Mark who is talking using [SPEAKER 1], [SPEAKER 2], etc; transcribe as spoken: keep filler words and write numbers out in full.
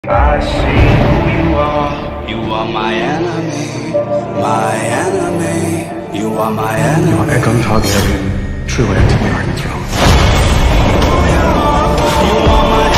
[SPEAKER 1] I see who you are. You are my enemy, my enemy. You are my enemy.
[SPEAKER 2] 用来观察别人，是为了怎么样人家？
[SPEAKER 1] You are my